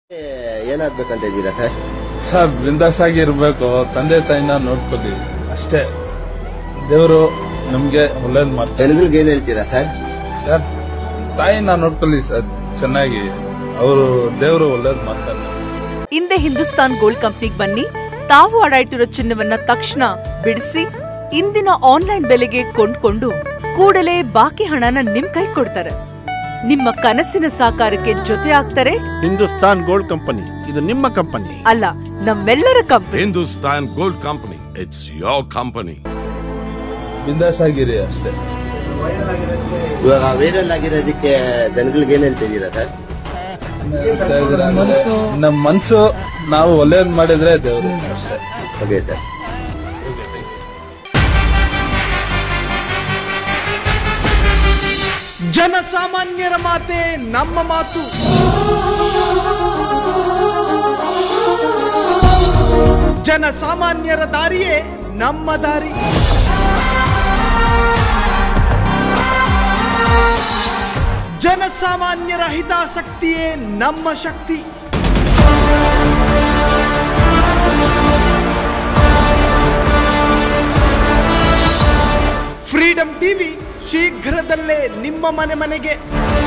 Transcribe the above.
ಏನಾಗ್ಬೇಕಂತ ಇದ್ದೀರಾ sir? Sir ಬಿಂದಾಸ್ ಆಗಿ ಇರಬೇಕು, ತಂದೆ ತಾಯಿನ ನೋಡ್ಕೊಳ್ಳಿ ಅಷ್ಟೇ. ದೇವರು ನಮ್ಗೆ ಒಳ್ಳೇದ್ ಮಾಡ್ತಾರೆ. ಜನಗಳಿಗೆ ಏನ್ ಹೇಳ್ತೀರಾ ಸರ್? ಸರ್ ತಾಯಿನ ನೋಡ್ಕೊಳ್ಳಿ ಸರ್ ಚೆನ್ನಾಗಿ, ಅವರು ದೇವರು ಒಳ್ಳೇದ್ ಮಾಡ್ತಾರೆ. ಹಿಂದೆ ಹಿಂದೂಸ್ತಾನ್ ಗೋಲ್ಡ್ ಕಂಪ್ನಿಗೆ ಬನ್ನಿ, ತಾವು ಅಡ ಇಟ್ಟಿರೋ ಚಿನ್ನವನ್ನ ತಕ್ಷಣ ಬಿಡಿಸಿ ಇಂದಿನ ಆನ್ಲೈನ್ ಬೆಲೆಗೆ ಕೊಂಡ್ಕೊಂಡು ಕೂಡಲೇ ಬಾಕಿ ಹಣನ ನಿಮ್ ಕೈ ಕೊಡ್ತಾರೆ. ನಿಮ್ಮ ಕನಸಿನ ಸಾಕಾರಕ್ಕೆ ಜೊತೆ ಆಗ್ತಾರೆ. ಹಿಂದೂಸ್ತಾನ್ ಗೋಲ್ಡ್ ಕಂಪನಿ, ಇದು ನಿಮ್ಮ ಕಂಪನಿ ಅಲ್ಲ, ನಮ್ಮೆಲ್ಲರ company. Hindustan gold company, it's your company. ಬಿಂದಾಸ್ ಆಗಿರಿ ಅಷ್ಟೇ. ಇವಾಗ ವೈರಲ್ ಆಗಿರೋದಕ್ಕೆ ಜನಗಳಿಗೆ ಏನ್ ಹೇಳ್ತಿದ್ದೀರಾ ಸರ್? ನಮ್ಮ ಮನ್ಸು ನಾವು ಒಳ್ಳೇದ್ ಮಾಡಿದ್ರೆ ದೇವರು ಅಷ್ಟೇ. Okay sir. ಜನಸಾಮಾನ್ಯರ ಮಾತೆ ನಮ್ಮ ಮಾತು. ಜನಸಾಮಾನ್ಯರ ದಾರಿಯೇ ನಮ್ಮ ದಾರಿ. ಜನಸಾಮಾನ್ಯರ ಹಿತಾಸಕ್ತಿಯೇ ನಮ್ಮ ಶಕ್ತಿ. ಫ್ರೀಡಂ ಟಿವಿ ಶೀಘ್ರದಲ್ಲೇ ನಿಮ್ಮ ಮನೆಗೆ.